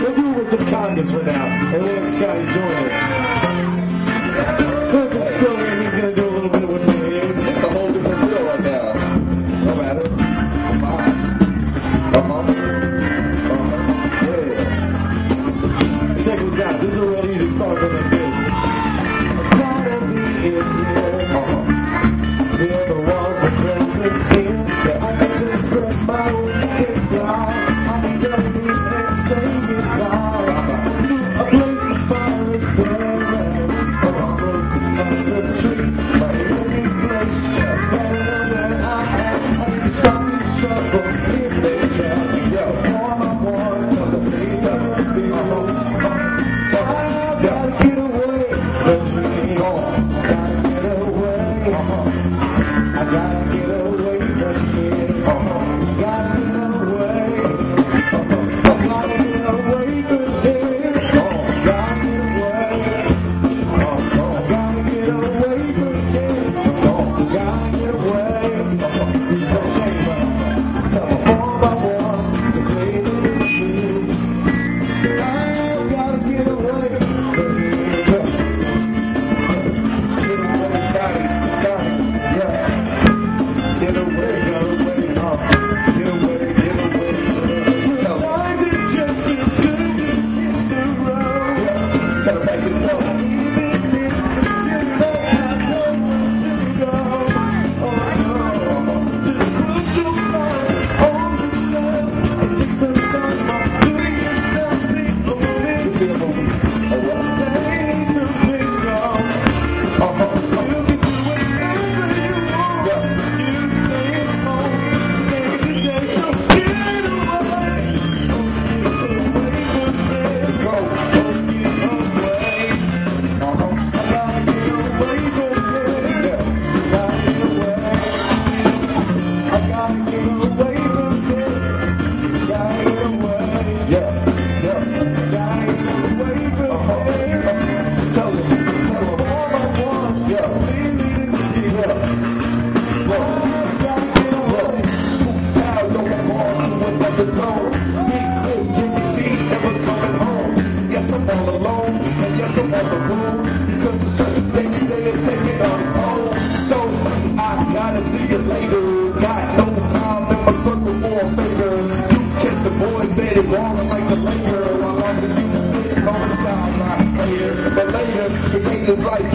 We'll do it with some condoms for now, and we'll let Scotty join us. Clifford's still here, he's going to do a little bit of what we're doing. It's a whole different feel right now. No matter. Come on. Yeah. Check this out. This is a real easy song for like this. I'm tired of being here. The other walls are present here. I can just spread my wings down. I'm telling you and saying goodbye to a place as far as there. Oh, a place as far as the tree. My living place. That's better than I am. I can stop these troubles if they try. Yo, all I want are the things I feel. I gotta get away from me. Gotta get away. I gotta get away from here. Gotta get away. I gotta get away from here. Gotta get away. I gotta get away from here. Gotta get away. Don't shake me. Tell me all I want, the way that it is. I gotta get away from here. Get away, Scotty. Yeah. Get away, get away, get away. Sometimes it just feels good to hit the road. Gotta back this up. Like